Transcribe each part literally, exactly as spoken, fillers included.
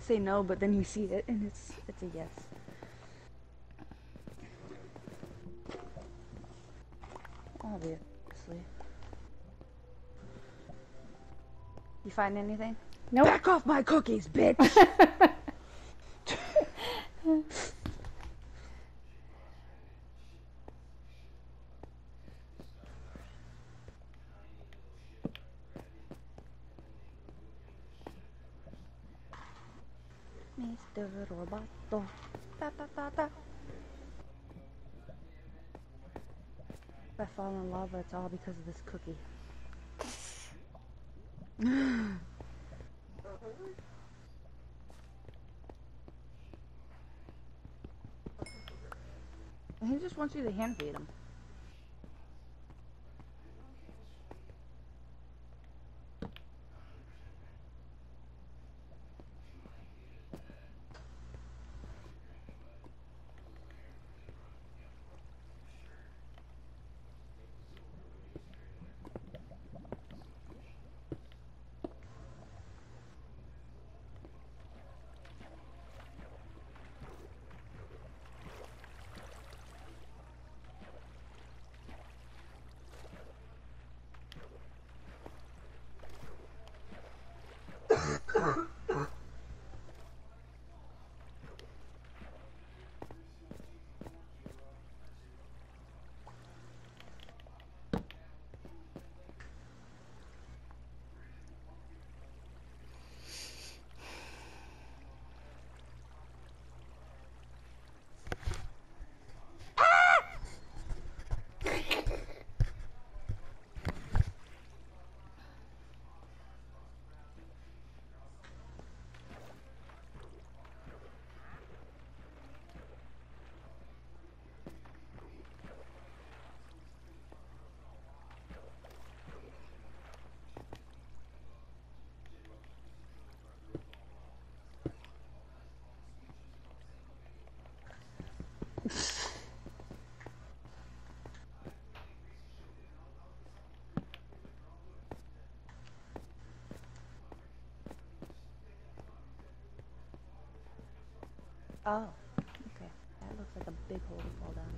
say no, but then you see it and it's it's a yes. Obviously. You find anything? Nope. Back off my cookies, bitch! Mister Roboto. Ta ta ta ta. If I fall in lava, it's all because of this cookie. He just wants you to hand feed him. Oh, okay. That looks like a big hole to fall down.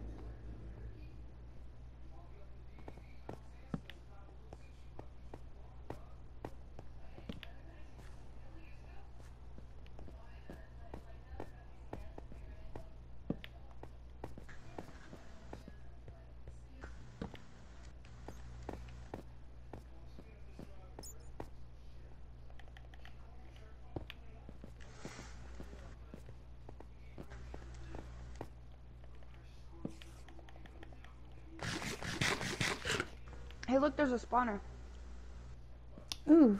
Hey, look, there's a spawner. Ooh.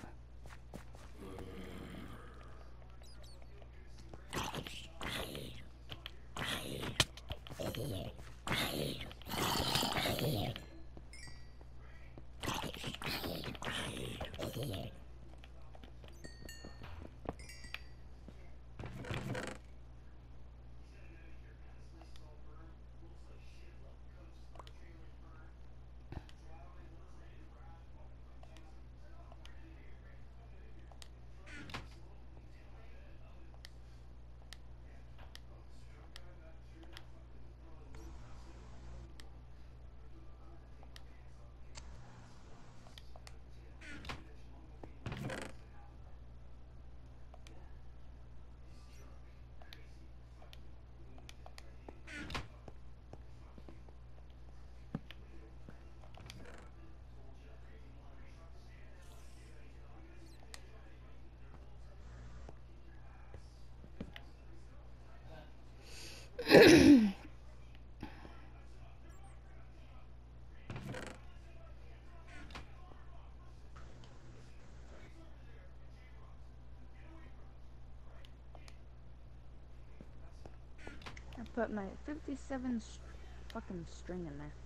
I put my fifty-seven st fucking string in there.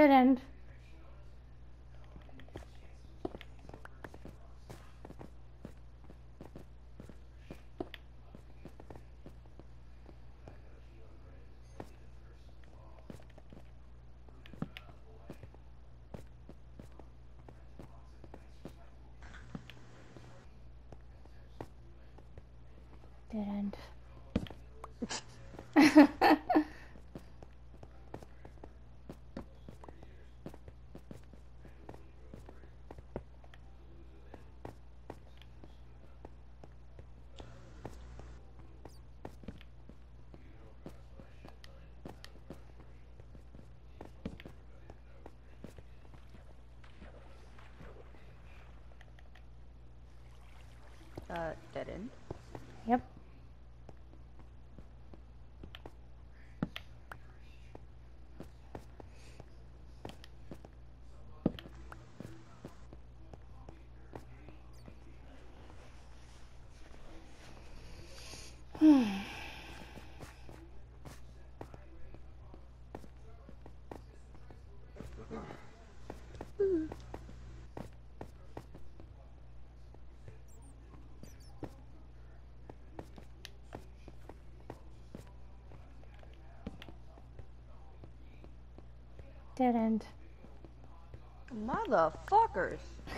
Dead end. Dead end. Uh, dead end. Yep. Hmm. Dead end. Motherfuckers.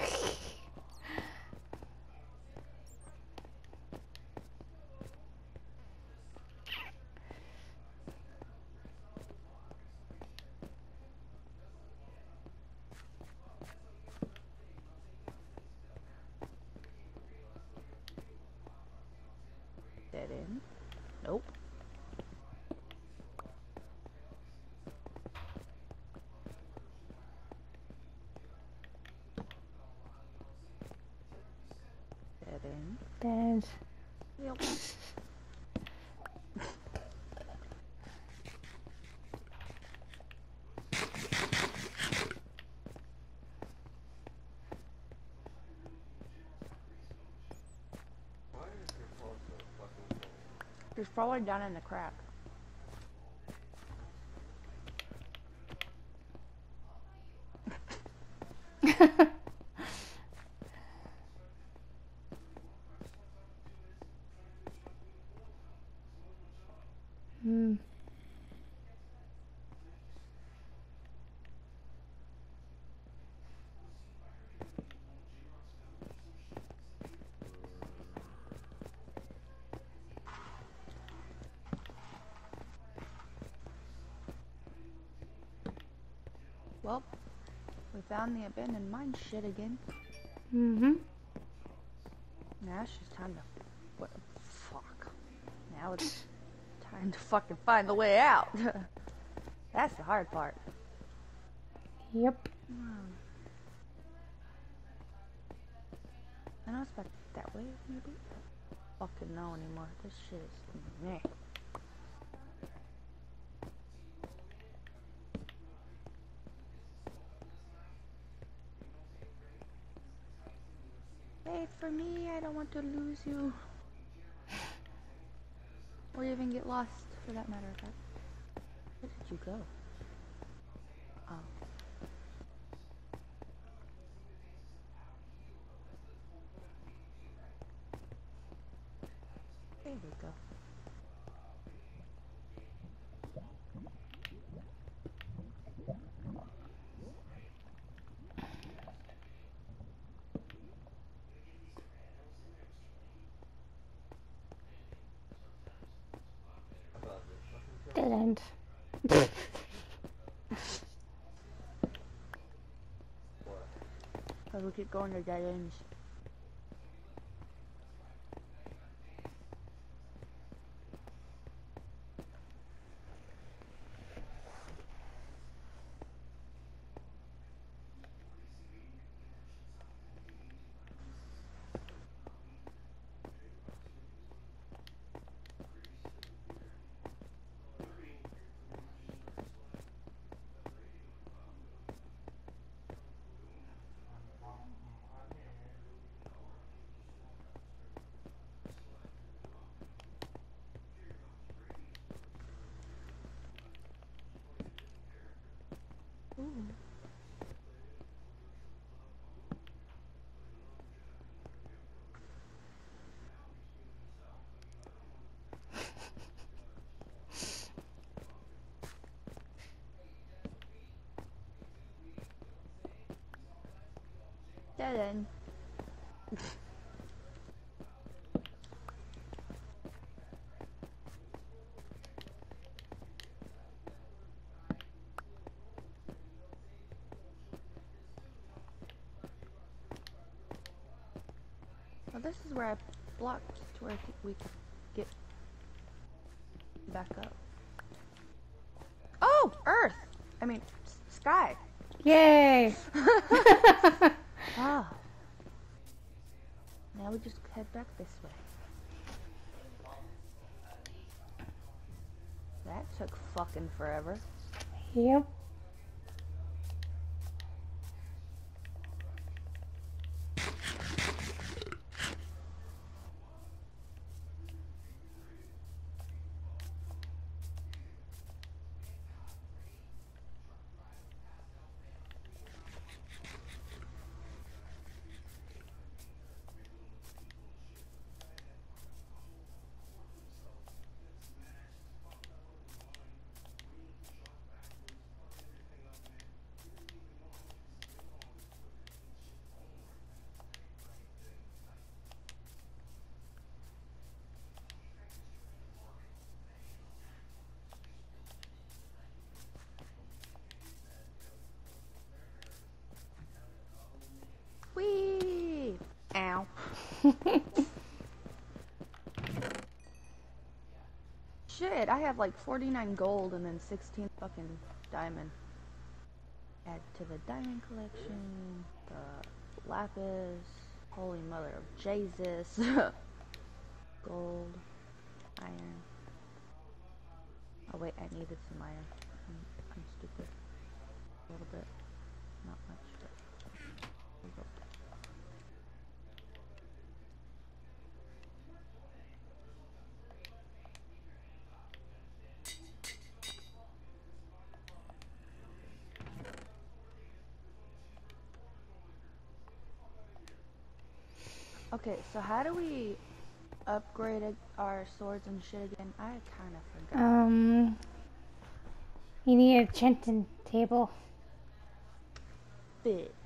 Dead end. Nope. Dead end. Dead end. Yep. He's probably down in the crack. Hmm. Well, we found the abandoned mine shit again. Mm-hmm. Now it's just time to... What the fuck? Now it's time to fucking find the way out. That's the hard part. Yep. I know it's back that way, maybe? I don't fucking know anymore. This shit is... Meh. Wait for me, I don't want to lose you. Or even get lost, for that matter of fact. Where did you go? Oh. There we go. Dead end. Cause we keep going to dead ends. Dead end. Well, this is where I blocked to where we could get back up. Oh, Earth! I mean, s- sky. Yay! Ah. Now we just head back this way. That took fucking forever. Yep. Whee! Ow. Shit, I have like forty-nine gold and then sixteen fucking diamond. Add to the diamond collection. The lapis. Holy mother of Jesus. Gold. Iron. Oh wait, I needed some iron. I'm, I'm stupid. A little bit. Not much, but we'll go. Okay, so how do we upgrade it- our swords and shit again? I kind of forgot. Um, you need a enchanting table. Bit.